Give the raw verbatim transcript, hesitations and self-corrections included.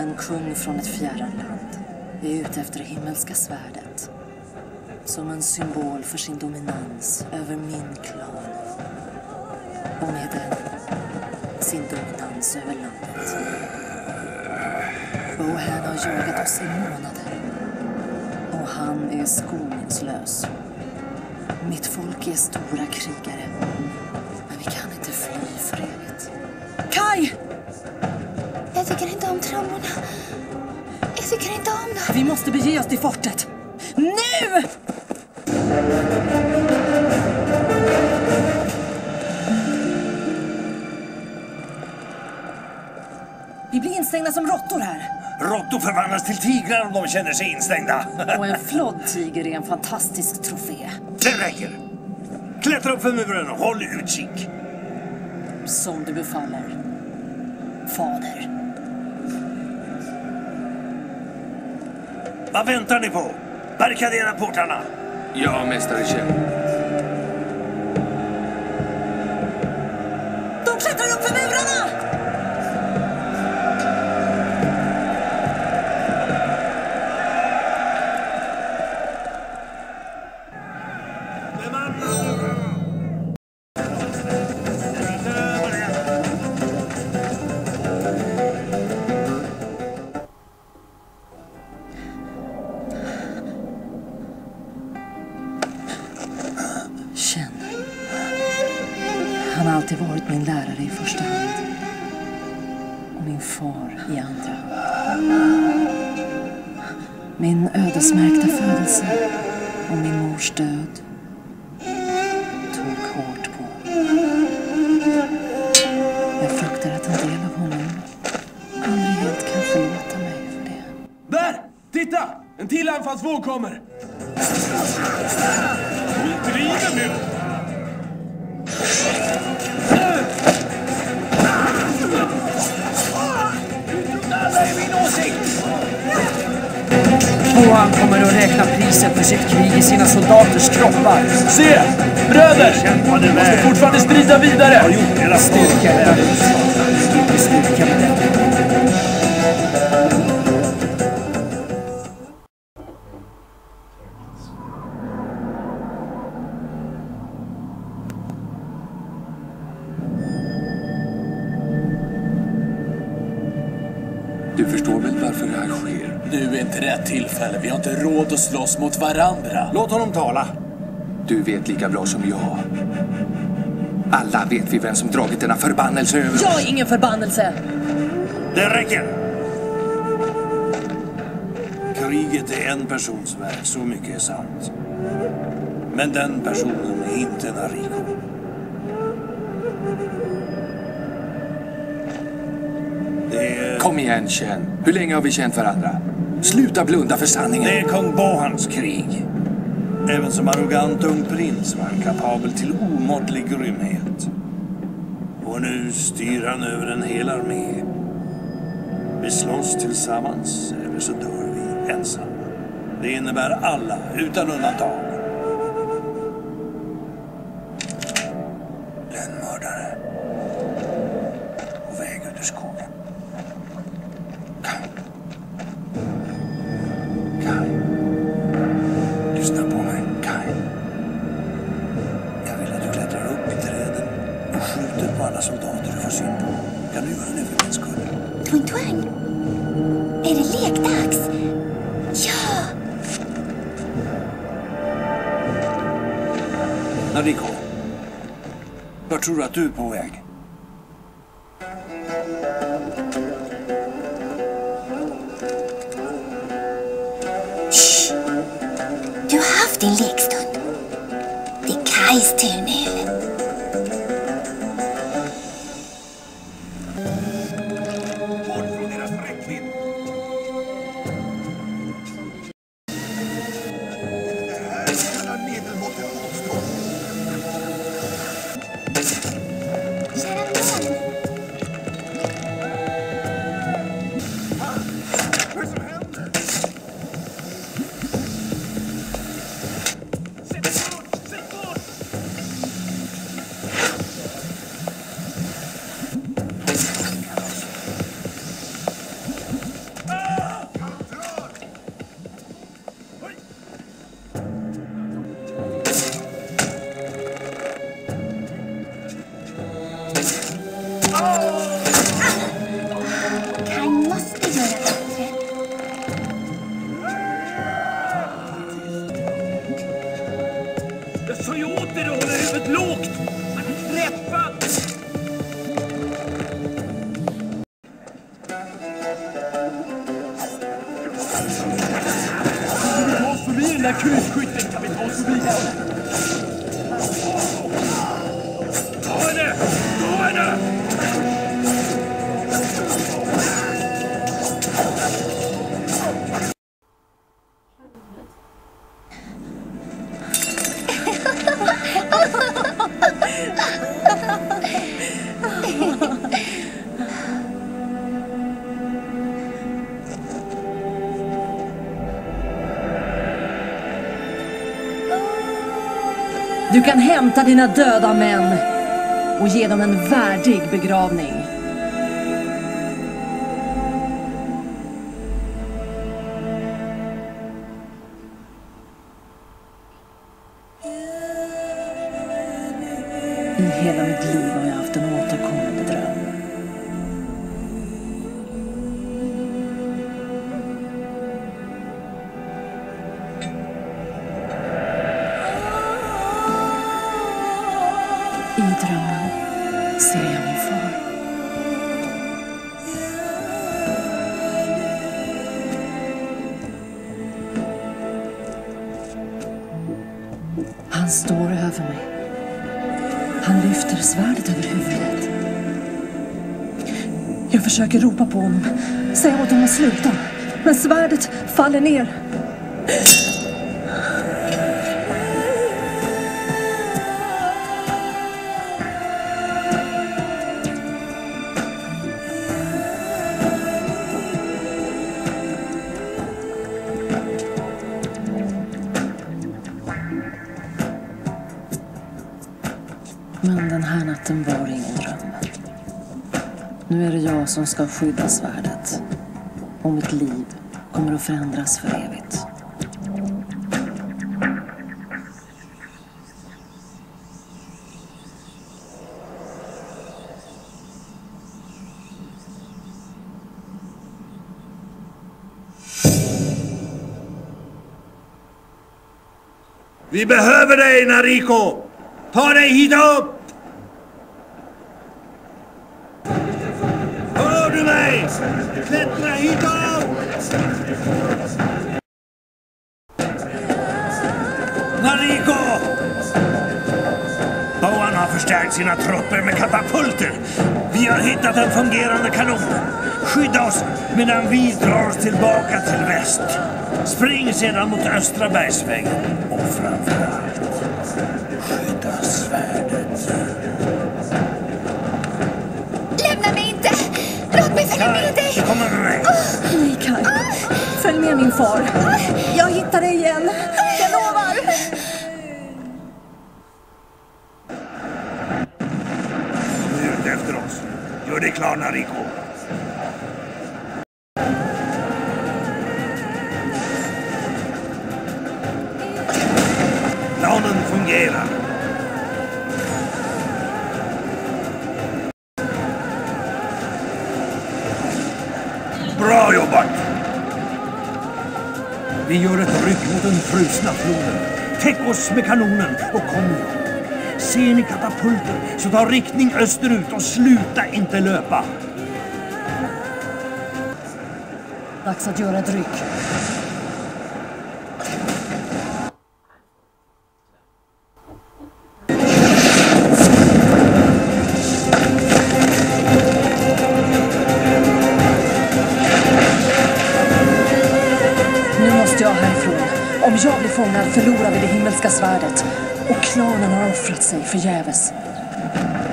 En kung från ett fjärran land är ute efter det himmelska svärdet. Som en symbol för sin dominans över min klan. Och med den sin dominans över landet. Bohan har jagat oss i månader. Och han är skoningslös. Mitt folk är stora krigare. Men vi kan inte fly för evigt. Kai! Jag tycker inte om trummorna. Jag tycker inte om dem. Vi måste bege oss till fortet. Nu! Vi blir instängda som råttor här. Råttor förvandlas till tigrar om de känner sig instängda. Och en floddtiger är en fantastisk trofé. Det räcker. Klättra upp för muren och håll utkik. Som du befaller, fader. Vad väntar ni på? Barrikadera portarna. Ja, mästare Kjell. De klättrar upp för murarna! Han har alltid varit min lärare i första hand. Och min far i andra hand. Min ödesmärkta födelse och min mors död tog hårt på. Jag fruktar att en del av honom aldrig helt kan förlåta mig för det. Där! Titta! En till anfallsvåg kommer! Hon driver nu! Bohan kommer att räkna priset för sitt krig i sina soldaters kroppar. Se! Bröder! Ni måste fortfarande strida vidare! Styrka är en inte styrka med detta. Du förstår väl varför det här sker? Nu är inte rätt tillfälle. Vi har inte råd att slåss mot varandra. Låt honom tala. Du vet lika bra som jag. Alla vet vi vem som dragit denna förbannelse över oss. Jag är ingen förbannelse! Det räcker. Kriget är en persons verk, så mycket är sant. Men den personen är inte Nariko. Det är... Kom igen, Chen. Hur länge har vi känt varandra? Sluta blunda för sanningen. Det är kung Bohans krig. Även som arrogant ung prins var han kapabel till omåttlig grymhet. Och nu styr han över en hel armé. Vi slåss tillsammans eller så dör vi ensamma. Det innebär alla, utan undantag. En mördare. På väg ut ur skogen. Kai. Kai. Lyssna på mig, Kai. Jag vill att du klättrar upp i träden och skjuter på alla soldater du får syn på. Kan du göra det för min skull? Twing twang. Är det lekdags? Ja! Nariko. Vart tror du att du är på väg? Shh! Du har haft din lekstund. Det är Kais tur nu. Bort från deras räckvidd! Det här är alla medelmåttiga motstånd. Kära vän. Vad är det som händer? Sätt bort! Sätt bort! Jag sa ju åt dig att hålla huvudet lågt! Träffad! Kan vi ta oss förbi den där krysskytten? Kan vi ta oss förbi den? Ta henne! Ta henne! Du kan hämta dina döda män och ge dem en värdig begravning. I hela mitt liv har jag haft en återkommande dröm. I drömmen ser jag min far. Han står över mig. Han lyfter svärdet över huvudet. Jag försöker ropa på honom, säga åt honom att sluta. Men svärdet faller ner. Men den här natten var ingen dröm. Nu är det jag som ska skydda svärdet. Och mitt liv kommer att förändras för evigt. Vi behöver dig, Nariko! Ta dig hit upp! Hör du mig? Klättra hit upp! Nariko! Boan har förstärkt sina trupper med katapulter. Vi har hittat en fungerande kanon. Skydda oss medan vi drar oss tillbaka till väst. Spring sedan mot östra bergsvägen. Och framförallt, skydda svärdet. Lämna mig inte! Låt mig följa med dig! Kom med mig! Nej, Kai. Följ med min far. Jag hittar dig igen. Jag lovar. De är ute efter oss. Gör det klar, Nariko. Planen fungerar. Bra jobbat! Vi gör ett ryck mot den frusna floden. Täck oss med kanonen och kom igen. Ser ni katapulter så ta riktning österut och sluta inte löpa. Dags att göra ett ryck. Jag härifrån. Om jag blir fångad förlorar vi det himmelska svärdet. Och klanen har offrat sig förgäves.